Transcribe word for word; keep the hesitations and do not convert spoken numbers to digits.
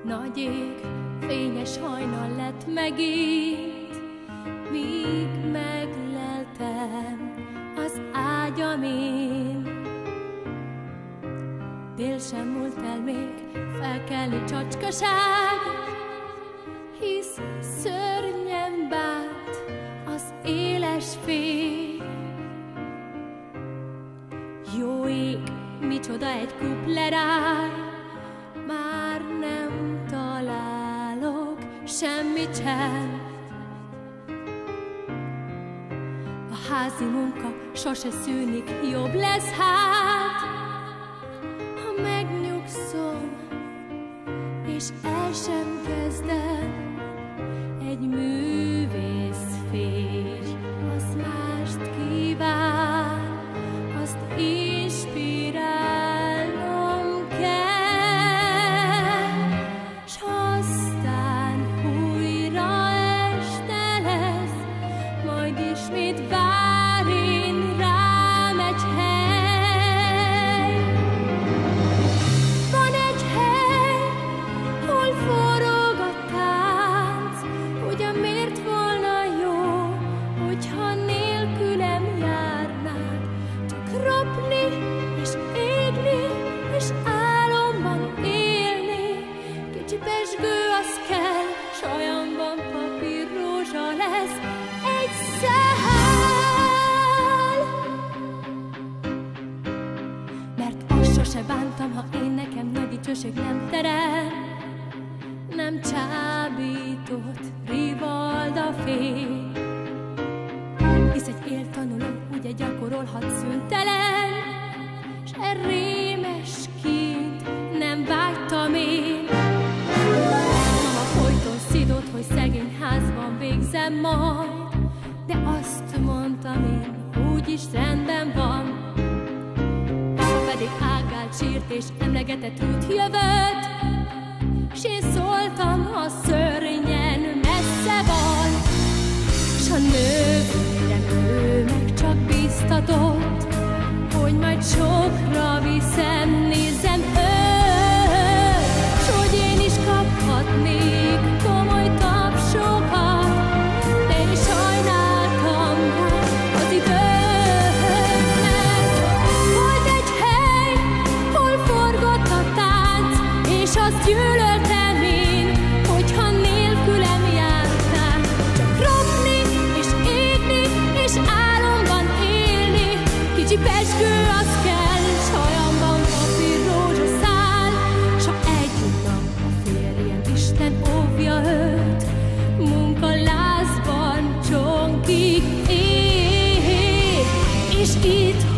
Nagy ég, fényes hajnal lett megint, míg megleltem az ágyamén. Dél sem múlt el még, felkelni csacskaság, hisz szörnyen bánt az éles fény. Jó ég, micsoda egy kupleráj, már nem találok semmit sem. A házi munka sose szűnik, jobb lesz hát, ha megnyugszom, és el sem kezdem. Egy művész férj, az mást kíván, azt inspirálnom kell, s aztán újra este lesz, majd ismét vár én rám egy hely. Van egy hely, hol forog a tánc, ugyan miért volna jó, hogyha nélkülem járnál, csak ropni és égni, és álomban élni. Kicsi pezsgő az kell, s olyanban papír rózsa lesz egy szál. Mert azt sose bántam, ha én nekem nagy dicsőség nem terem, nem csábított rivalda fény. Hisz egy éltanuló ugye gyakorolhat szüntelen, s e rémes kint nem vágytam én. Mama folyton szidott, hogy szegény házban végzem majd, de azt mondtam én, úgyis rendben van. Papa pedig ágált, sírt és emlegetett útjövőt, s én szóltam, a szörnyen messze van. S a nővérem, ő meg csak biztatott, hogy majd sokra viszem, nézem őt, s hogy én is kaphatnék komoly tapsokat, de én sajnáltam az időt. Volt egy hely, hol forgott a tánc, és azt gyűlöltem én, hogyha nélkülem jártál, csak ropni és égni, és álomban élni. Kicsi pezsgő az kell, s olyanban papír rózsaszál, s ha egy nap a férjem, Isten óvja őt, munkalázban csonkig ég, és itt